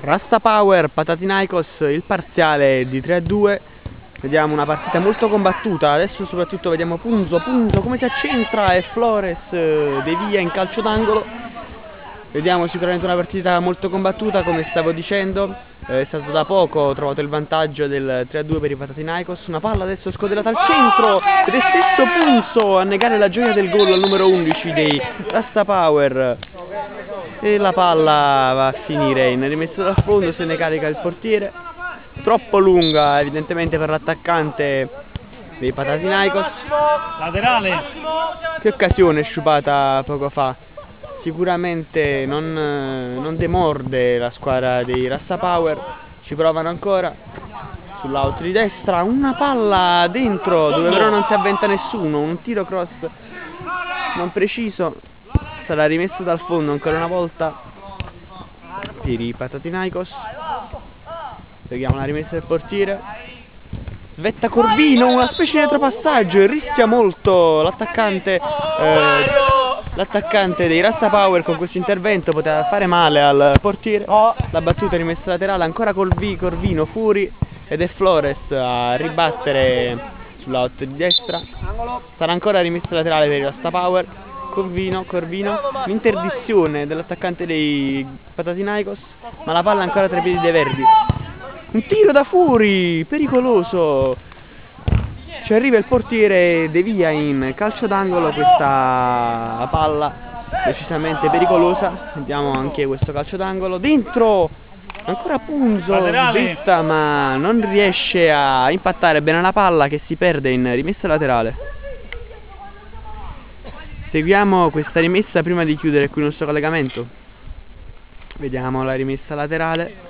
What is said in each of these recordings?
Rasta Power, Panathinaikos, il parziale è di 3-2. Vediamo una partita molto combattuta. Adesso soprattutto vediamo Punzo come si accentra e Flores devia in calcio d'angolo. Vediamo sicuramente una partita molto combattuta, come stavo dicendo. È stato da poco trovato il vantaggio del 3-2 per i Panathinaikos. Una palla adesso scodellata al centro ed è stesso Punzo a negare la gioia del gol al numero 11 dei Rasta Power. E la palla va a finire in rimessa dal fondo, se ne carica il portiere. Troppo lunga evidentemente per l'attaccante dei Panathinaikos. Laterale. Che occasione sciupata poco fa. Sicuramente non demorde la squadra dei Rasta Power. Ci provano ancora. Sull'out di destra una palla dentro dove però non si avventa nessuno. Un tiro cross non preciso. Sarà rimesso dal fondo ancora una volta per i Panathinaikos. Vediamo la rimessa del portiere. Svetta Corvino, una specie di retropassaggio e rischia molto l'attaccante dei Rasta Power. Con questo intervento poteva fare male al portiere. La battuta rimessa laterale, ancora Corvino fuori ed è Flores a ribattere sull'out di destra. Sarà ancora rimessa laterale per i Rasta Power. Corvino, l'interdizione dell'attaccante dei Panathinaikos, ma la palla ancora tra i piedi dei Verdi. Un tiro da fuori, pericoloso. Ci arriva il portiere, devia in calcio d'angolo questa palla decisamente pericolosa. Vediamo anche questo calcio d'angolo. Dentro, ancora Punzo, svetta ma non riesce a impattare bene la palla, che si perde in rimessa laterale. Seguiamo questa rimessa prima di chiudere qui il nostro collegamento. Vediamo la rimessa laterale.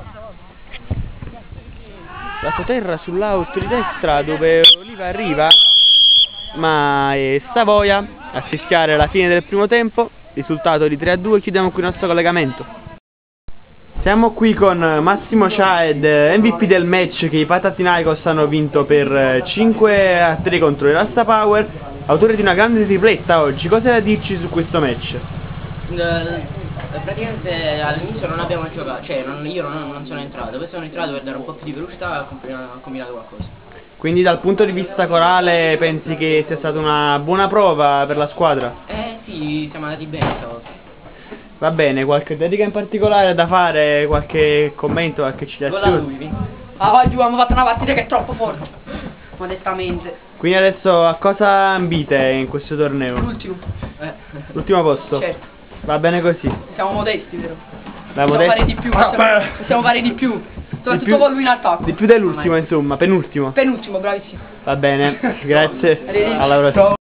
La terra sull'out di destra dove Oliva arriva, ma è Savoia a fischiare la fine del primo tempo. Risultato di 3-2. Chiudiamo qui il nostro collegamento. Siamo qui con Massimo Ciaed, MVP del match che i Panathinaikos hanno vinto per 5-3 contro i Rasta Power, autore di una grande tripletta oggi. Cosa hai da dirci su questo match? Praticamente all'inizio non abbiamo giocato, cioè io non sono entrato, poi sono entrato per dare un po' più di velocità e ho combinato qualcosa. Quindi dal punto di vista corale pensi che sia stata una buona prova per la squadra? Sì, siamo andati bene stavolta. Va bene, qualche dedica in particolare da fare, qualche commento, qualche citazione? Oggi abbiamo fatto una partita che è troppo forte, modestamente. Quindi adesso a cosa ambite in questo torneo? L'ultimo. L'ultimo posto? Certo. Va bene così. Siamo modesti però. Possiamo fare di più, possiamo fare di più. Soprattutto con lui in attacco. Di più dell'ultimo insomma, penultimo. Penultimo, bravissimo. Va bene, grazie. Alla prossima.